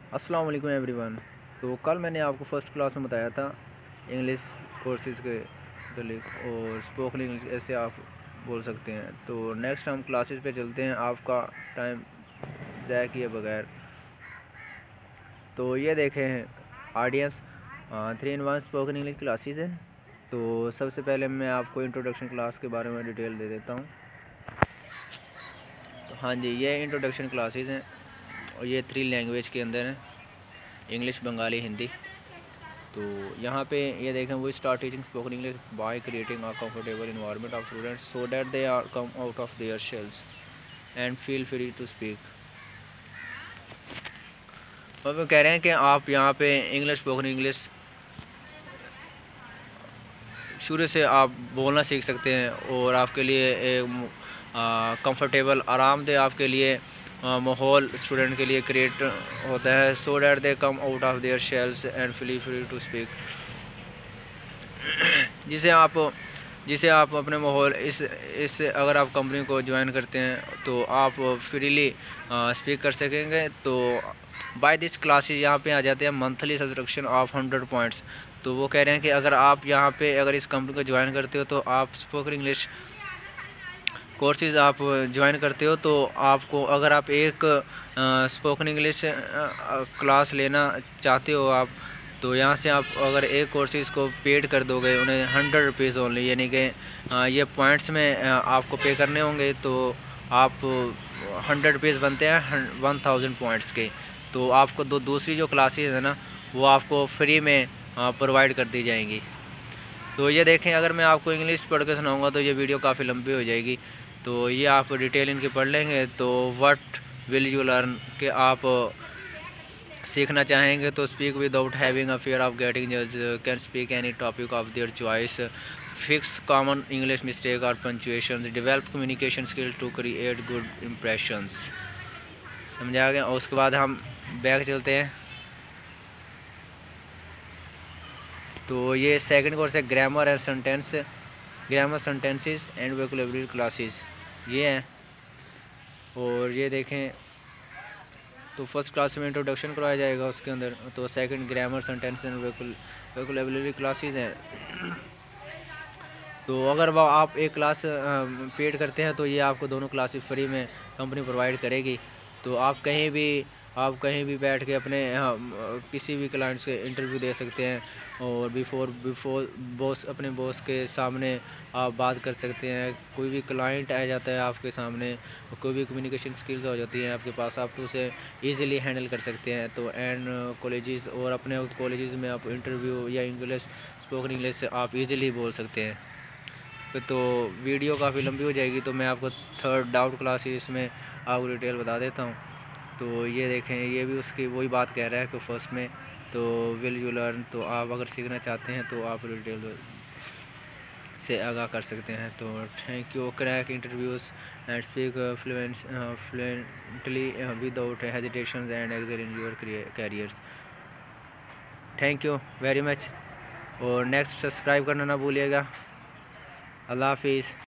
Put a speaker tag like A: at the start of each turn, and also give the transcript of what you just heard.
A: अस्सलाम वालेकुम एवरीवन। तो कल मैंने आपको फ़र्स्ट क्लास में बताया था इंग्लिश कोर्सेज़ के मतलब और स्पोकन इंग्लिश ऐसे आप बोल सकते हैं। तो नेक्स्ट हम क्लासेस पे चलते हैं आपका टाइम ज़ाया किए बगैर। तो ये देखें audience 3-in-1 spoken English classes हैं। तो सबसे पहले मैं आपको इंट्रोडक्शन क्लास के बारे में डिटेल दे देता हूँ। तो हाँ जी, ये इंट्रोडक्शन क्लासेस हैं और ये 3 लैंग्वेज के अंदर हैं, इंग्लिश, बंगाली, हिंदी। तो यहाँ पे ये देखें, वो start teaching spoken English by creating a comfortable environment of students so that they are come out of their shells and feel free to speak. अब वो कह रहे हैं कि आप यहाँ पे इंग्लिश स्पोकन इंग्लिश शुरू से आप बोलना सीख सकते हैं और आपके लिए एक कंफर्टेबल आरामदेह आपके लिए माहौल स्टूडेंट के लिए क्रिएट होता है so that they come out of their shells and feel free to speak. जिसे आप अपने माहौल इस अगर आप कंपनी को ज्वाइन करते हैं तो आप फ्रीली स्पीक कर सकेंगे। तो बाय दिस क्लासेस यहाँ पे आ जाते हैं मंथली सब्सक्रिप्शन ऑफ 100 पॉइंट्स। तो वो कह रहे हैं कि अगर आप यहाँ पे अगर इस कंपनी को ज्वाइन करते हो तो आप स्पोकन इंग्लिश कोर्सेज़ आप ज्वाइन करते हो तो आपको अगर आप एक स्पोकन इंग्लिश क्लास लेना चाहते हो आप, तो यहाँ से आप अगर एक कोर्सेज़ को पेड कर दोगे उन्हें 100 रुपीज़ ओनली, यानी कि ये पॉइंट्स में आपको पे करने होंगे। तो आप 100 रुपीज़ बनते हैं 1000 पॉइंट्स के। तो आपको दूसरी जो क्लासेस है ना वो आपको फ्री में प्रोवाइड कर दी जाएंगी। तो ये देखें, अगर मैं आपको इंग्लिश पढ़ के सुनाऊँगा तो ये वीडियो काफ़ी लंबी हो जाएगी। तो ये आप डिटेल इनकी पढ़ लेंगे। तो व्हाट विल यू लर्न कि आप सीखना चाहेंगे तो speak without having a fear of getting जज, can speak any topic of their choice, fix common English mistake और punctuation, develop communication skill to create good impressions. समझा गया। और उसके बाद हम बैक चलते हैं। तो ये सेकंड कोर्स है grammar and sentences and vocabulary classes, ये हैं। और ये देखें, तो फर्स्ट क्लास में इंट्रोडक्शन करवाया जाएगा उसके अंदर। तो second grammar sentence and vocabulary classes हैं। तो अगर वो आप एक क्लास पेड करते हैं तो ये आपको दोनों क्लासेस फ्री में कंपनी प्रोवाइड करेगी। तो आप कहीं भी बैठ के अपने किसी भी क्लाइंट से इंटरव्यू दे सकते हैं और बिफोर बॉस, अपने बॉस के सामने आप बात कर सकते हैं। कोई भी क्लाइंट आ जाता है आपके सामने, कोई भी कम्युनिकेशन स्किल्स हो जाती हैं आपके पास, आप तो उसे ईज़िली हैंडल कर सकते हैं। तो एंड कॉलेजेस और अपने कॉलेजेस में आप इंटरव्यू या इंग्लिश स्पोकन इंग्लिश आप ईज़िली बोल सकते हैं। तो वीडियो काफ़ी लंबी हो जाएगी, तो मैं आपको थर्ड डाउट क्लास इसमें आपको डिटेल बता देता हूँ। तो ये देखें, ये भी उसकी वही बात कह रहा है कि फर्स्ट में तो विल यू लर्न, तो आप अगर सीखना चाहते हैं तो आप डिटेल से आगाह कर सकते हैं। तो thank you, crack interviews and speak fluently without hesitation and excel in your careers. Thank you very much और नेक्स्ट सब्सक्राइब करना ना भूलिएगा। अल्लाह हाफिज़।